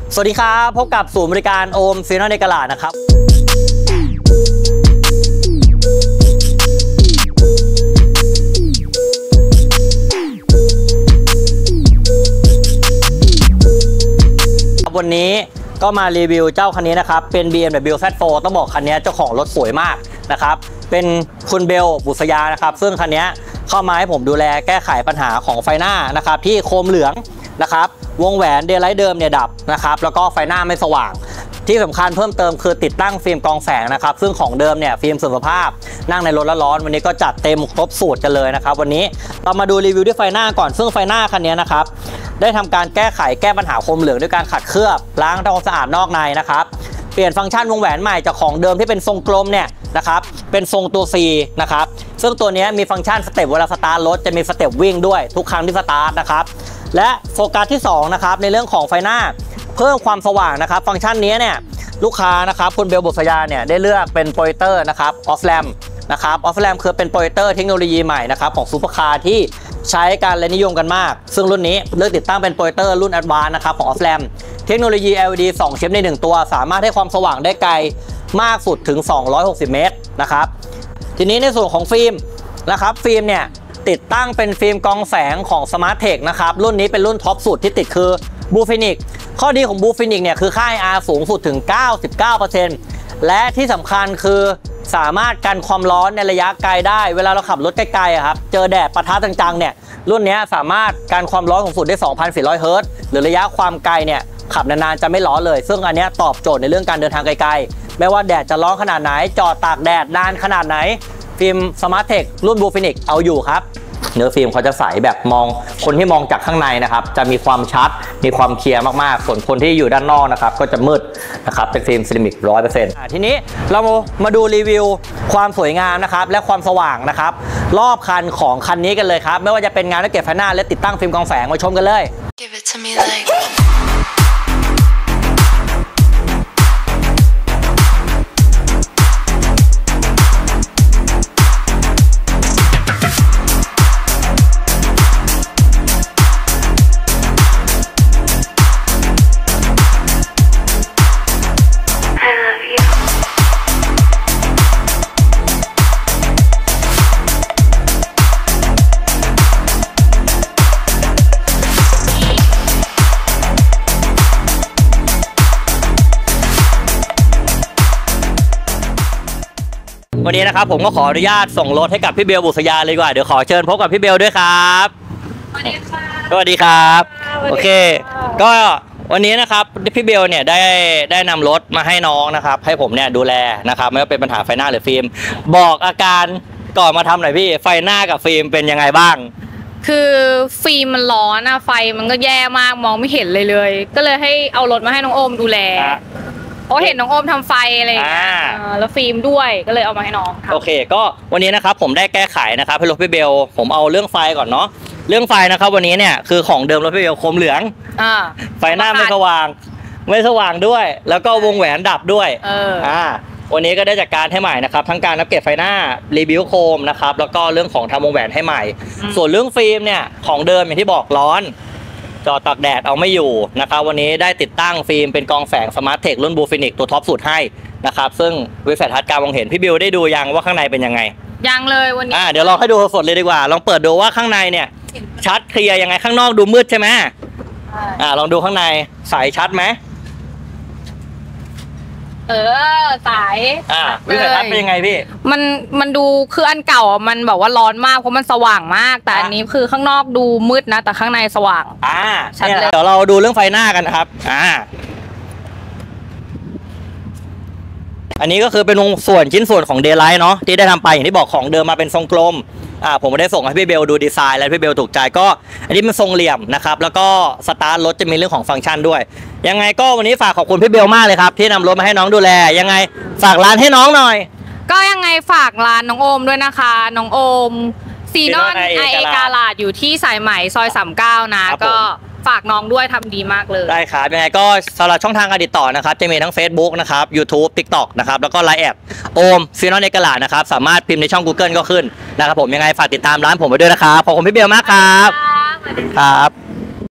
สวัสดีครับพบกับศูนย์บริการโอมฟินอลในกะลานะครับวันนี้ก็มารีวิวเจ้าคันนี้นะครับเป็น BMW Z4 ต้องบอกคันนี้เจ้าของรถสวยมากนะครับเป็นคุณเบลบุษยานะครับซึ่งคันนี้เข้ามาให้ผมดูแลแก้ไขปัญหาของไฟหน้านะครับที่โคมเหลืองนะครับวงแหวนเดย์ไลท์เดิมเนี่ยดับนะครับแล้วก็ไฟหน้าไม่สว่างที่สำคัญเพิ่มเติมคือติดตั้งฟิล์มกรองแสงนะครับซึ่งของเดิมเนี่ยฟิล์มเสื่อมสภาพนั่งในรถแล้วร้อนวันนี้ก็จัดเต็มครบสูตรกันเลยนะครับวันนี้เรามาดูรีวิวด้วยไฟหน้าก่อนซึ่งไฟหน้าคันนี้นะครับได้ทำการแก้ไขแก้ปัญหาโคมเหลืองด้วยการขัดเคลือบล้างทำความสะอาดนอกในนะครับเปลี่ยนฟังก์ชันวงแหวนใหม่จากของเดิมที่เป็นทรงกลมเนี่ยนะครับเป็นทรงตัว C นะครับซึ่งตัวนี้มีฟังก์ชันสเต็ปเวลาสตาร์ทรถจะมีสเต็ปวิ่งด้วยทุกครั้งที่สตาร์ทนะครับและโฟกัสที่2นะครับในเรื่องของไฟหน้าเพิ่มความสว่างนะครับฟังก์ชันนี้เนี่ยลูกค้านะครับคุณเบลบุษยาเนี่ยได้เลือกเป็นโปรเจคเตอร์นะครับออฟแลมนะครับออฟแลมคือเป็นโปรเจคเตอร์เทคโนโลยีใหม่นะครับของซูเปอร์คาร์ที่ใช้การและนิยมกันมากซึ่งรุ่นนี้เลือกติดตั้งเป็นโปรเจคเตอร์รุ่น Advanced นะครับของออฟแลมเทคโนโลยี LED 2 ชิปใน1ตัวสามารถให้ความสว่างได้ไกลมากสุดถึง260เมตรนะครับทีนี้ในส่วนของฟิล์มนะครับฟิล์มเนี่ยติดตั้งเป็นฟิล์มกรองแสงของ Smartech นะครับรุ่นนี้เป็นรุ่นท็อปสุดที่ติดคือ Blue Phoenix ข้อดีของ Blue Phoenix เนี่ยคือค่า IR สูงสุดถึง 99% และที่สำคัญคือสามารถกันความร้อนในระยะไกลได้เวลาเราขับรถไกลๆครับเจอแดดปะทะจังๆเนี่ยรุ่นนี้สามารถกันความร้อนสูงสุดได้ 2,400 เฮิรตซ์หรือระยะความไกลเนี่ยขับนานๆจะไม่ร้อนเลยซึ่งอันนี้ตอบโจทย์ในเรื่องการเดินทางไกลๆไม่ว่าแดดจะร้อนขนาดไหนจอดตากแดดนานขนาดไหนฟิล์ม Smartech รุ่น Blue Phoenix เอาอยู่ครับเนื้อฟิล์มเขาจะใสแบบมองคนที่มองจากข้างในนะครับจะมีความชัดมีความเคลียร์มากๆส่วนคนที่อยู่ด้านนอกนะครับก็จะมืดนะครับเป็นฟิล์มเซรามิก 100% ทีนี้เรามาดูรีวิวความสวยงามนะครับและความสว่างนะครับรอบคันของคันนี้กันเลยครับไม่ว่าจะเป็นงานและเก็บไฟหน้าและติดตั้งฟิล์มกรองแสงมาชมกันเลย Give it to me likeวันนี้นะครับผมก็ขออนุญาตส่งรถให้กับพี่เบลบุษยาเลยดีกว่าเดี๋ยวขอเชิญพบกับพี่เบลด้วยครับสวัสดีค่ะสวัสดีครับโอเคก็วันนี้นะครับพี่เบลเนี่ยได้นำรถมาให้น้องนะครับให้ผมเนี่ยดูแลนะครับไม่ว่าเป็นปัญหาไฟหน้าหรือฟิล์มบอกอาการก่อนมาทำหน่อยพี่ไฟหน้ากับฟิล์มเป็นยังไงบ้างคือฟิล์มมันร้อนอะไฟมันก็แย่มากมองไม่เห็นเลยก็เลยให้เอารถมาให้น้องโอมดูแลเพราะเห็นน้องโอมทำไฟอะไรอย่างเงี้ยแล้วฟิล์มด้วยก็เลยเอามาให้น้องโอเคก็วันนี้นะครับผมได้แก้ไขนะครับให้รถพี่เบลผมเอาเรื่องไฟก่อนเนาะเรื่องไฟนะครับวันนี้เนี่ยคือของเดิมรถพี่เบลโคมเหลืองไฟหน้าไม่สว่างด้วยแล้วก็วงแหวนดับด้วยวันนี้ก็ได้จัดการให้ใหม่นะครับทั้งการอัปเกรดไฟหน้ารีบิวโคมนะครับแล้วก็เรื่องของทำวงแหวนให้ใหม่ส่วนเรื่องฟิล์มเนี่ยของเดิมอย่างที่บอกร้อนจอดตากแดดเอาไม่อยู่นะครับวันนี้ได้ติดตั้งฟิล์มเป็นกรองแสง Smartech รุ่น Blue Phoenix ตัวท็อปสุดให้นะครับซึ่งวิสัยทัศน์การมองเห็นพี่บิวได้ดูยังว่าข้างในเป็นยังไงยังเลยวันนี้เดี๋ยวลองให้ดูสดเลยดีกว่าลองเปิดดูว่าข้างในเนี่ยชัดเคลียร์ยังไงข้างนอกดูมืดใช่ไหมลองดูข้างในใสชัดไหมสายวิสัยทัศน์เป็นยังไงพี่มันดูคืออันเก่ามันแบบว่าร้อนมากเพราะมันสว่างมากแต่อันนี้คือข้างนอกดูมืดนะแต่ข้างในสว่างชัดเลยเดี๋ยวเราดูเรื่องไฟหน้ากันนะครับอันนี้ก็คือเป็นชิ้นส่วนของเดย์ไลท์เนาะที่ได้ทำไปอย่างที่บอกของเดิมมาเป็นทรงกลมผมได้ส่งให้พี่เบลดูดีไซน์แล้วพี่เบลถูกใจก็อันนี้เป็นทรงเหลี่ยมนะครับแล้วก็สตาร์ทรถจะมีเรื่องของฟังก์ชันด้วยยังไงก็วันนี้ฝากขอบคุณพี่เบลมากเลยครับที่นำรถมาให้น้องดูแลยังไงฝากร้านให้น้องหน่อยก็ยังไงฝากร้านน้องโอมด้วยนะคะน้องโอมซีนอนไอเอกาลาดอยู่ที่สายไหมซอย39นะก็ฝากน้องด้วยทำดีมากเลยได้ครับยังไงก็สำหรับช่องทางการติดต่อนะครับจะมีทั้ง Facebook นะครับ YouTube TikTok นะครับแล้วก็ LINE แอดโอมฟินอลในกะลานะครับสามารถพิมพ์ในช่อง Google ก็ขึ้นนะครับผมยังไงฝากติดตามร้านผมไปด้วยนะครับขอบคุณพี่เบลมากครับ